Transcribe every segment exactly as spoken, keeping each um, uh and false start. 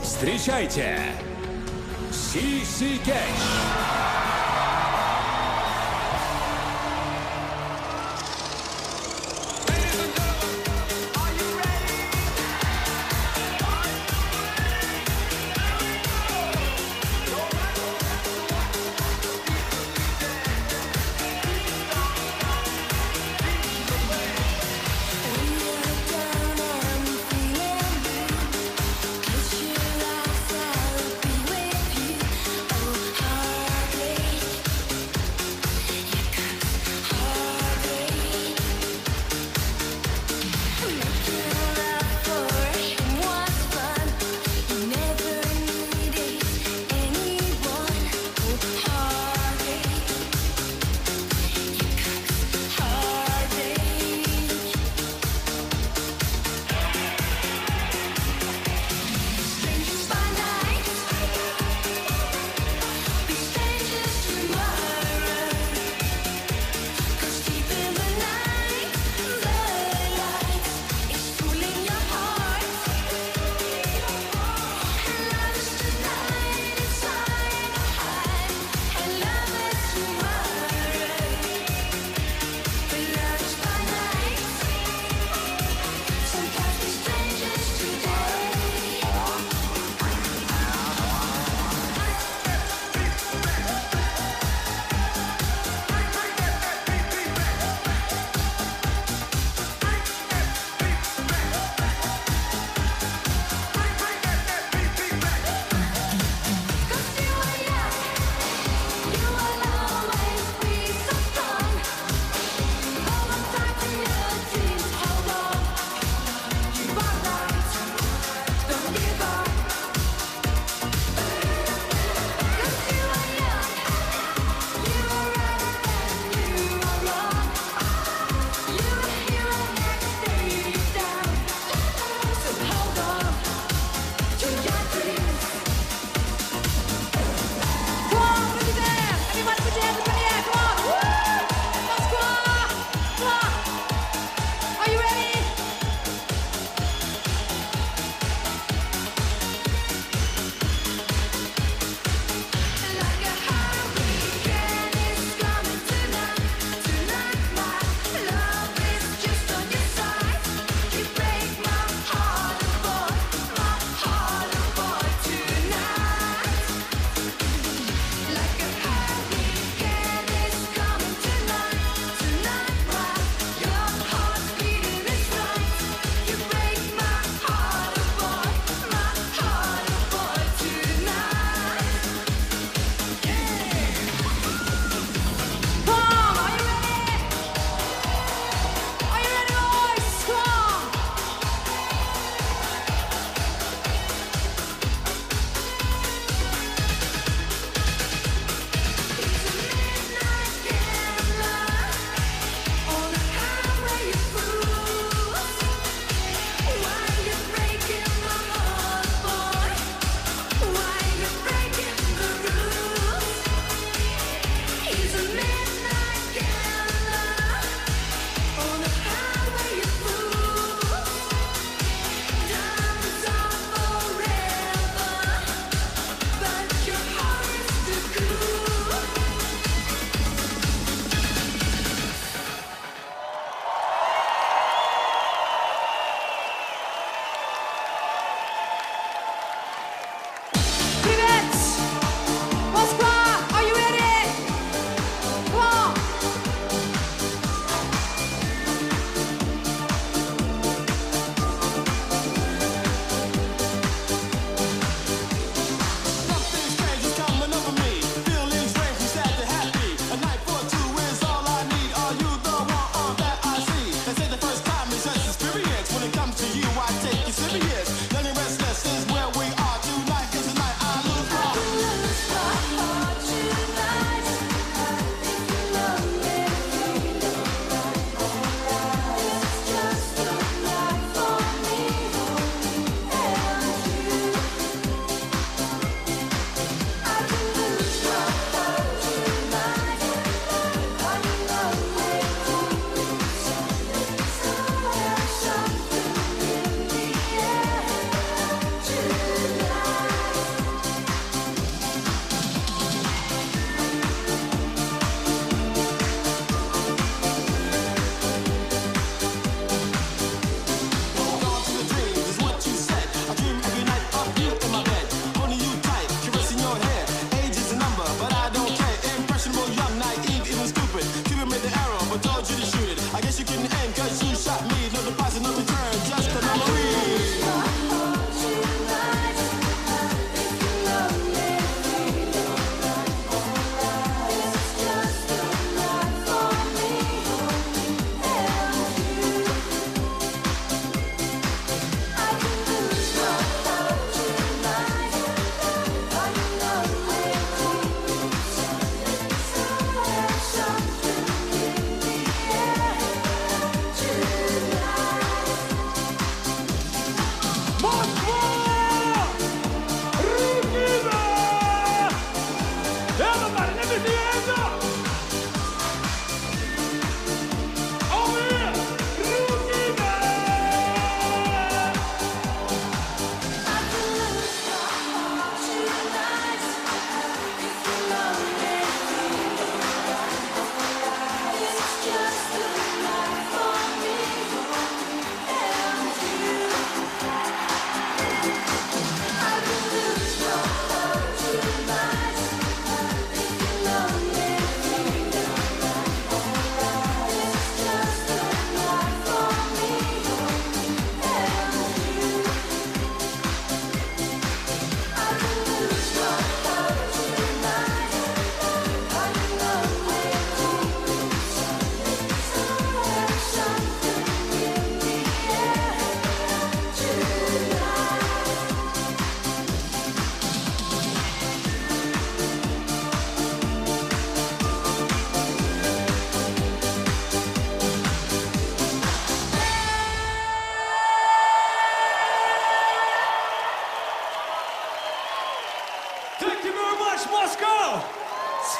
Встречайте, си си Cash.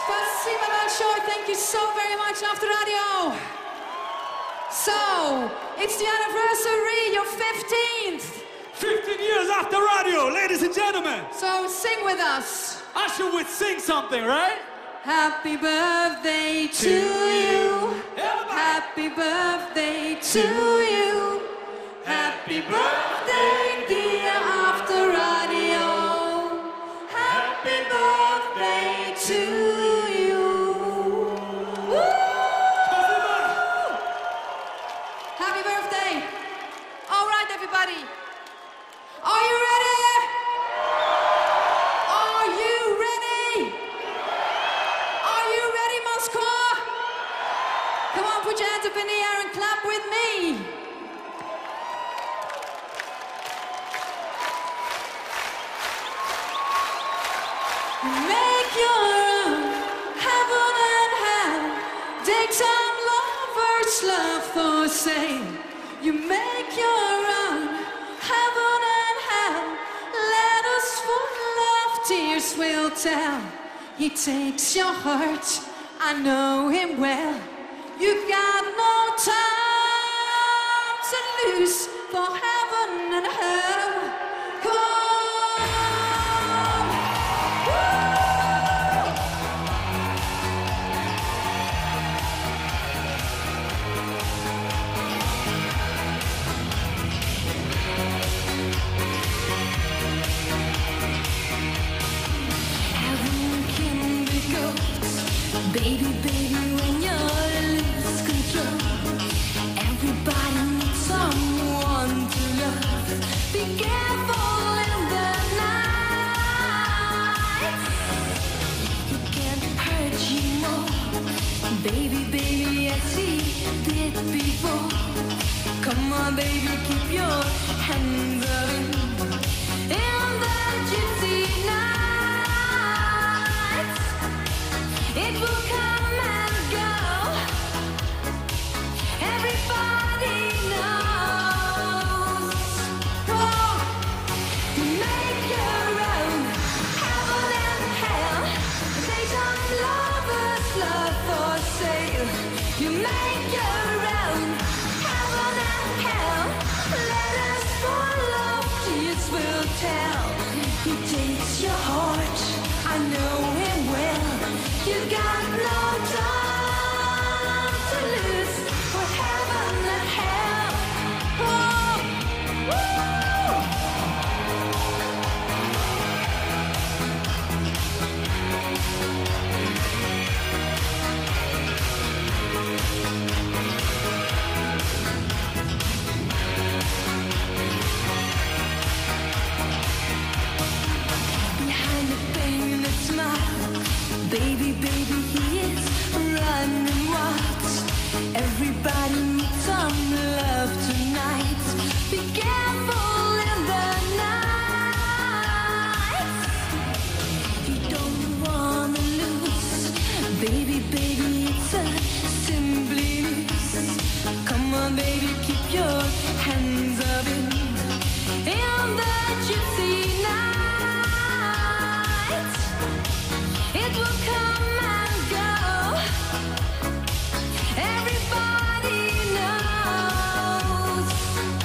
Спасибо большое. Thank you so very much, Авторадио. So, it's the anniversary, your fifteenth. fifteen years after radio, ladies and gentlemen. So sing with us. Usher would sing something, right? Happy birthday to you. Happy birthday to you. Happy birthday, dear Avtorradio. Happy birthday to you. Woo! Happy birthday. All right, everybody. Are you ready? Are you ready? Are you ready, Moscow? Come on, put your hands up in the air and clap with me. Make your own heaven and hell. Daytime lovers love for sale. You make your own heaven and hell. Let us full of tears will tell. He takes your heart, I know him well. You've got no time to lose for heaven and hell. Come on. Baby, baby, when you lose control, everybody needs someone to love. Be careful in the night. He can't hurt you more. Baby, baby, as he did before. Come on, baby, keep your hands up in, in the gypsy night. It will come and go. Everybody knows. Oh, make your own heaven and hell. Daytime lovers love for sale. You make your own heaven and hell. Let us full of tears will tell. He takes your heart, I know him well. You got no time to lose for heaven and hell. Oh, woo! Behind the painted smile, baby, baby, he is running wild. Everybody needs some love tonight. Be careful in the night. You don't wanna lose. Baby, baby, it's a simply news. Come on, baby, keep your hands up in, in the gypsy night. It will come and go. Everybody knows.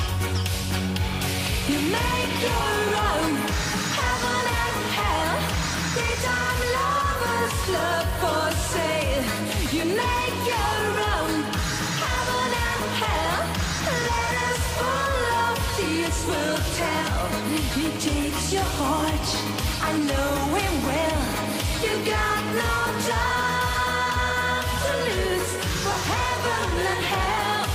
You make your own heaven and hell. Daytime lovers love for sale. You make your own heaven and hell. Let us full of tears will tell. He takes your heart, I know him well. You got no time to lose for heaven and hell.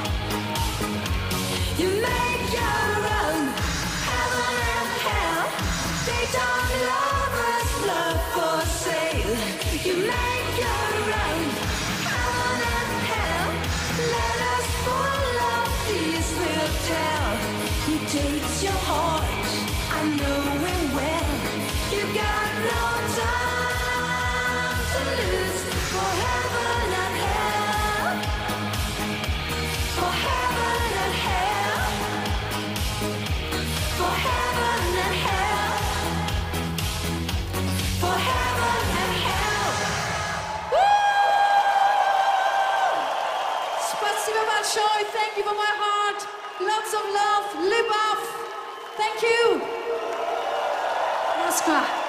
You make your own heaven and hell. Daytime lovers love for sale. You make your own heaven and hell. Let us full of tears will tell. He takes your heart, I know him well. You got no time to lose for heaven and hell. For heaven and hell. For heaven and hell. For heaven and hell. very much, Shoy. Thank you for my heart. Lots of love. Live off. Thank you. Moskva.